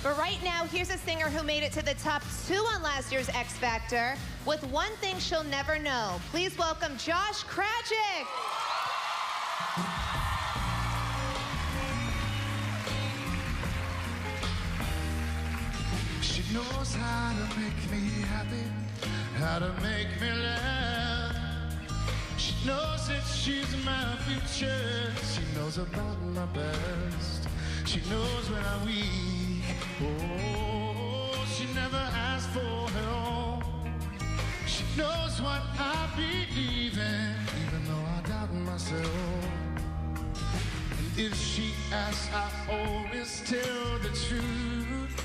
But right now, here's a singer who made it to the top 2 on last year's X Factor with One Thing She'll Never Know. Please welcome Josh Krajcik. She knows how to make me happy, how to make me laugh. She knows that she's my future. She knows about my best. She knows when I'm weak. Oh, she never asks for help. She knows what I believe in, even though I doubt myself. And if she asks, I always tell the truth.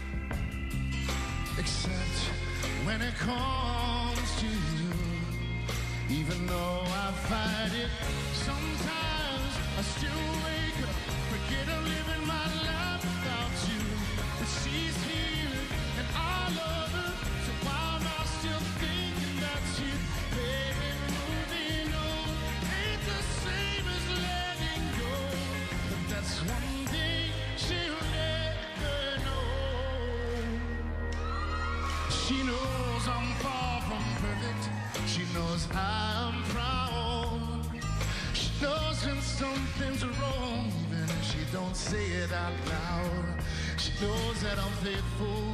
Except when it comes to you, even though I fight it, sometimes I still wake up, forget I'm living my life without you. But she's here and I love her, so why am I still thinking about you? Baby, moving on ain't the same as letting go, but that's one thing she'll never know. She knows I'm far from perfect. She knows I'm proud. She knows when something's wrong, even if she don't say it out loud. She knows that I'm faithful,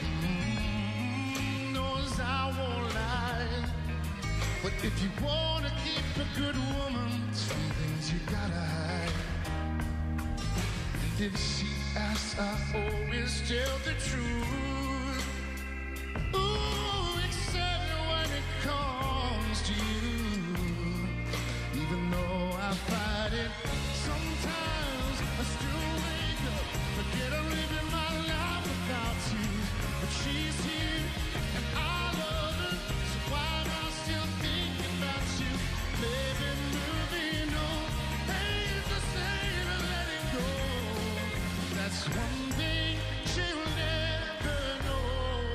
knows I won't lie. But if you wanna keep a good woman, some things you gotta hide. And if she asks, I always tell the truth. Ooh, except when it comes to you, even though I fight it, sometimes I still wake up, forget I'm living my life without you. But she's here and I love her, so why am I still thinking about you? Baby, moving on ain't the same as letting go. That's one thing she'll never know.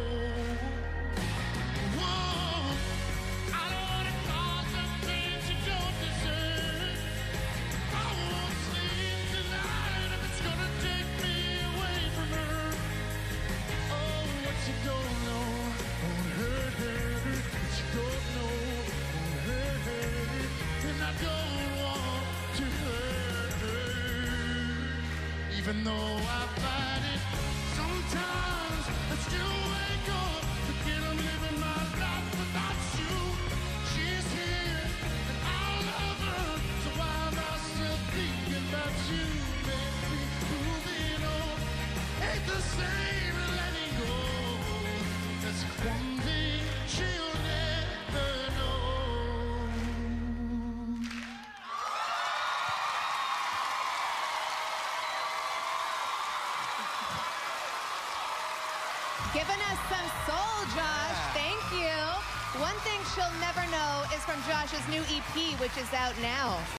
Whoa, I don't wanna cause some things you don't deserve. I won't sleep tonight if it's gonna take me away from her. Oh, what you don't know won't hurt her. What you don't know won't hurt her. And I don't want to hurt her. Even though I fight it, sometimes I still wake up, forget I'm living my life without you. She's here and I love her, so why am I still thinking about you, baby? Moving on ain't the same as letting go. That's one thing she'll never know. Giving us some soul, Josh. Thank you. One Thing She'll Never Know is from Josh's new EP, which is out now.